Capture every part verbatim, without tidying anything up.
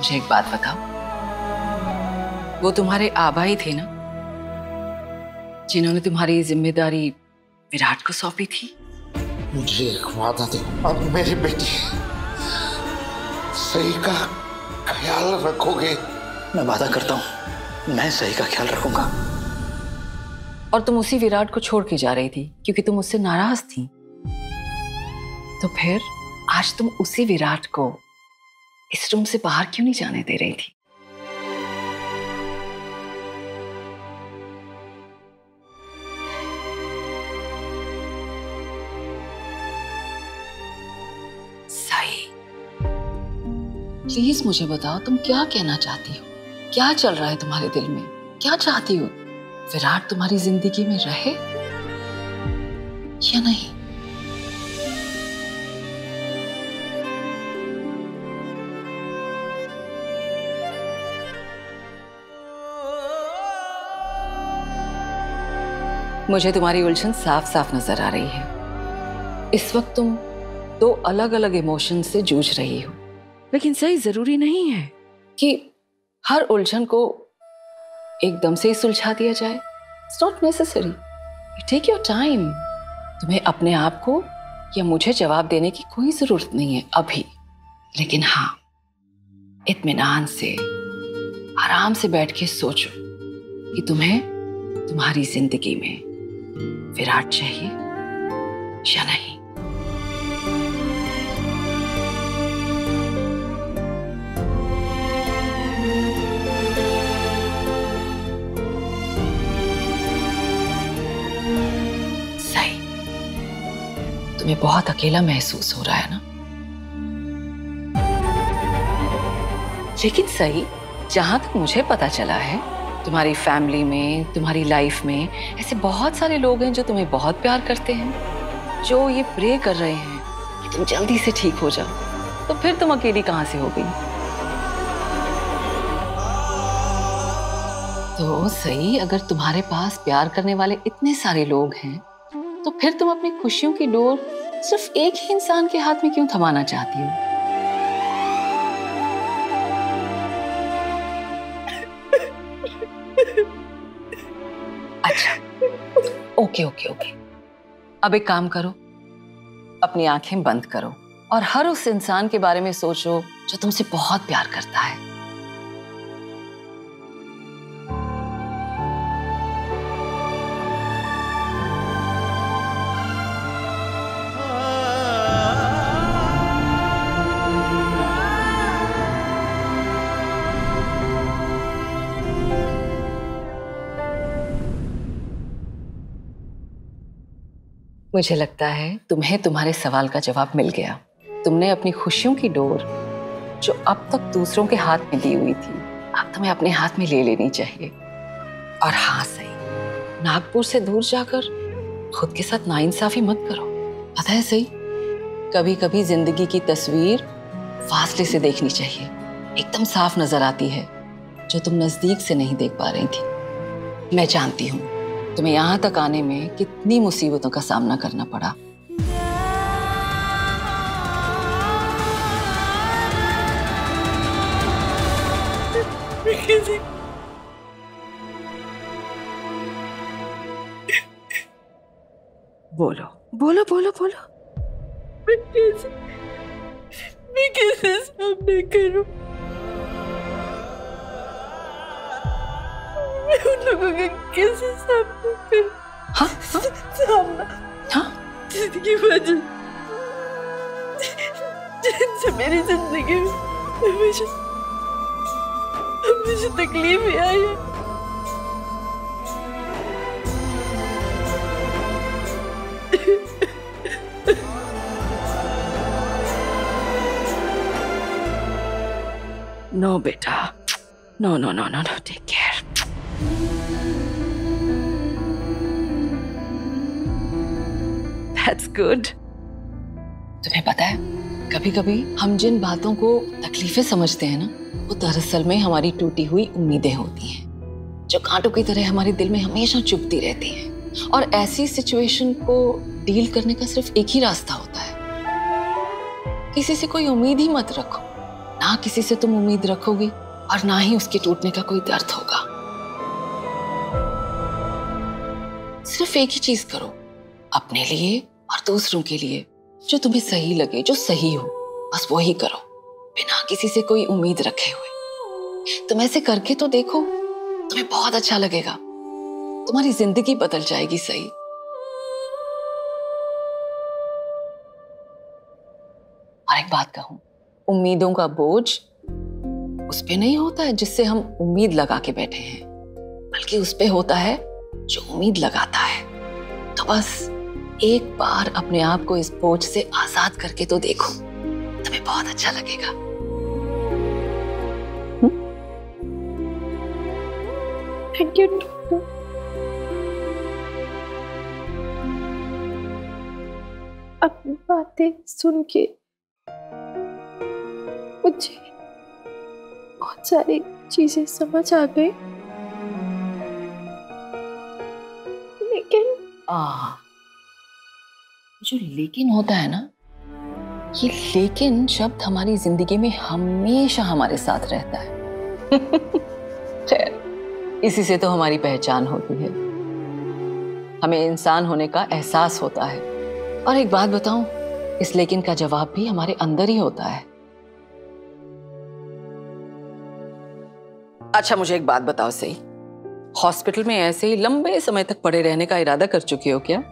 मुझे एक बात बताओ, वो तुम्हारे आबा ही थे ना जिन्होंने तुम्हारी जिम्मेदारी विराट को सौंपी थी? मुझे एक वादा दो, अब मेरी बेटी सही का ख्याल रखोगे? मैं वादा करता हूँ, मैं सही का ख्याल रखूंगा। और तुम उसी विराट को छोड़ के जा रही थी क्योंकि तुम उससे नाराज थी। तो फिर आज तुम उसी विराट को इस रूम से बाहर क्यों नहीं जाने दे रही थी? सही, प्लीज मुझे बताओ, तुम क्या कहना चाहती हो? क्या चल रहा है तुम्हारे दिल में? क्या चाहती हो? विराट तुम्हारी जिंदगी में रहे या नहीं? मुझे तुम्हारी उलझन साफ साफ नजर आ रही है। इस वक्त तुम दो अलग अलग इमोशन से जूझ रही हो, लेकिन सही जरूरी नहीं है कि हर उलझन को एकदम से ही सुलझा दिया जाए। It's not necessary. Take your time. तुम्हें अपने आप को या मुझे जवाब देने की कोई जरूरत नहीं है अभी, लेकिन हाँ, इत्मीनान से आराम से बैठ के सोचो कि तुम्हें तुम्हारी जिंदगी में विराट चाहिए या नहीं। सही, तुम्हें बहुत अकेला महसूस हो रहा है ना? लेकिन सही, जहां तक मुझे पता चला है, तुम्हारी फैमिली में, तुम्हारी लाइफ में ऐसे बहुत सारे लोग हैं जो तुम्हें बहुत प्यार करते हैं, जो ये प्रे कर रहे हैं कि तुम जल्दी से ठीक हो जाओ। तो फिर तुम अकेली कहां से हो गई? तो सही, अगर तुम्हारे पास प्यार करने वाले इतने सारे लोग हैं, तो फिर तुम अपनी खुशियों की डोर सिर्फ एक ही इंसान के हाथ में क्यों थमाना चाहती हो? अच्छा, ओके ओके ओके। अब एक काम करो, अपनी आंखें बंद करो और हर उस इंसान के बारे में सोचो जो तुमसे बहुत प्यार करता है। मुझे लगता है तुम्हें तुम्हारे सवाल का जवाब मिल गया। तुमने अपनी खुशियों की डोर जो अब तक दूसरों के हाथ में दी हुई थी, अब तुम्हें अपने हाथ में ले लेनी चाहिए। और हाँ सही, नागपुर से दूर जाकर खुद के साथ नाइंसाफी मत करो। पता है सही, कभी कभी जिंदगी की तस्वीर फासले से देखनी चाहिए। एकदम साफ नजर आती है जो तुम नजदीक से नहीं देख पा रही थी। मैं जानती हूँ तुम्हें यहाँ तक आने में कितनी मुसीबतों का सामना करना पड़ा। बोलो बोलो बोलो बोलो। मैं कैसे मैं कैसे सामना करूं? मैं उन लोगों का कैसे सामना करूं? हाँ हाँ सामना हाँ जिनकी वजह जिनसे मेरी जिंदगी में हमेशा हमेशा तकलीफ ही आई है। नो बेटा, no no no no no, take care. That's good. तुम्हें पता है, कभी कभी हम जिन बातों को तकलीफें समझते हैं ना, वो दरअसल में हमारी टूटी हुई उम्मीदें होती हैं, जो कांटों की तरह हमारे दिल में हमेशा चुभती रहती हैं। और ऐसी सिचुएशन को डील करने का सिर्फ एक ही रास्ता होता है, किसी से कोई उम्मीद ही मत रखो। ना किसी से तुम उम्मीद रखोगी और ना ही उसके टूटने का कोई दर्द होगा। सिर्फ एक ही चीज करो, अपने लिए और दूसरों के लिए जो तुम्हें सही लगे, जो सही हो, बस वो ही करो, बिना किसी से कोई उम्मीद रखे हुए। तुम ऐसे करके तो देखो, तुम्हें बहुत अच्छा लगेगा, तुम्हारी जिंदगी बदल जाएगी। सही। और एक बात कहूं, उम्मीदों का बोझ उस पे नहीं होता है जिससे हम उम्मीद लगा के बैठे हैं, बल्कि उस पे होता है जो उम्मीद लगाता है। तो बस एक बार अपने आप को इस बोझ से आजाद करके तो देखो, तुम्हें बहुत अच्छा लगेगा। Thank you doctor. अपनी बातें सुन के मुझे बहुत सारी चीजें समझ आ गई, लेकिन आ, जो लेकिन होता है ना, ये लेकिन शब्द हमारी जिंदगी में हमेशा हमारे साथ रहता है। खैर, इसी से तो हमारी पहचान होती है, हमें इंसान होने का एहसास होता है। और एक बात बताऊं, इस लेकिन का जवाब भी हमारे अंदर ही होता है। अच्छा, मुझे एक बात बताओ सही, हॉस्पिटल में ऐसे ही लंबे समय तक पड़े रहने का इरादा कर चुकी हो क्या?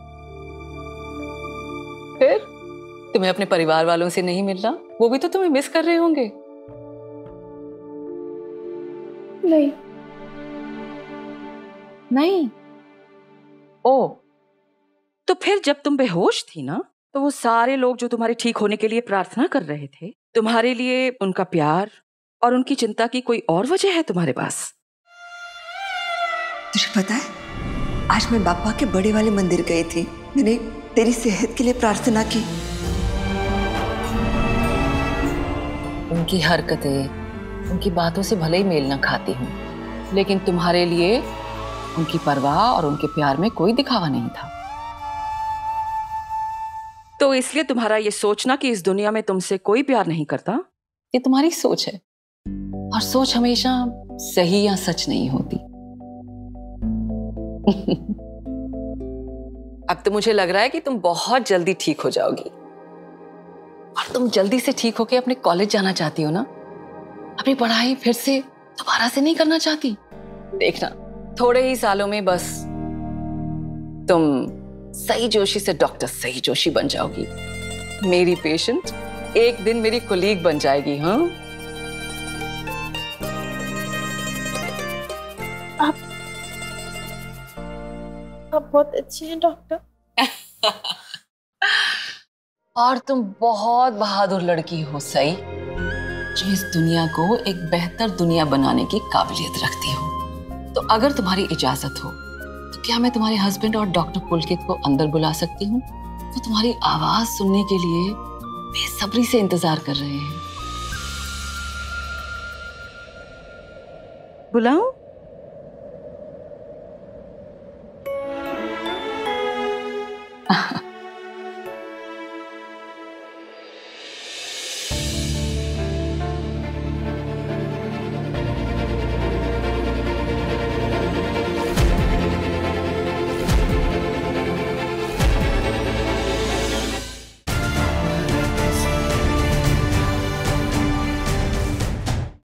फिर तुम्हें अपने परिवार वालों से नहीं मिलना? वो भी तो तुम्हें मिस कर रहे होंगे। नहीं नहीं? ओ, तो फिर जब तुम बेहोश थी ना, तो वो सारे लोग जो तुम्हारे ठीक होने के लिए प्रार्थना कर रहे थे, तुम्हारे लिए उनका प्यार और उनकी चिंता की कोई और वजह है तुम्हारे पास? तुझे पता है, आज मैं बापा के बड़े वाले मंदिर गई थी। मैंने तेरी सेहत के लिए प्रार्थना की। उनकी हरकतें, उनकी बातों से भले ही मेल न खाती हूँ, लेकिन तुम्हारे लिए उनकी परवाह और उनके प्यार में कोई दिखावा नहीं था। तो इसलिए तुम्हारा ये सोचना कि इस दुनिया में तुमसे कोई प्यार नहीं करता, ये तुम्हारी सोच है। और सोच हमेशा सही या सच नहीं होती। अब तो मुझे लग रहा है कि तुम बहुत जल्दी ठीक हो जाओगी, और तुम जल्दी से ठीक होके अपने कॉलेज जाना चाहती हो ना, अपनी पढ़ाई फिर से दोबारा से नहीं करना चाहती। देखना, थोड़े ही सालों में बस तुम सही जोशी से डॉक्टर सही जोशी बन जाओगी। मेरी पेशेंट एक दिन मेरी कोलीग बन जाएगी। हाँ, आप आप बहुत अच्छी हैं डॉक्टर। और तुम बहुत बहादुर लड़की हो सही, जो इस दुनिया को एक बेहतर दुनिया बनाने की काबिलियत रखती हो। तो अगर तुम्हारी इजाजत हो तो क्या मैं तुम्हारे हस्बैंड और डॉक्टर पुलकित को अंदर बुला सकती हूँ? वो तुम्हारी आवाज सुनने के लिए बेसब्री से इंतजार कर रहे हैं। बुलाऊं?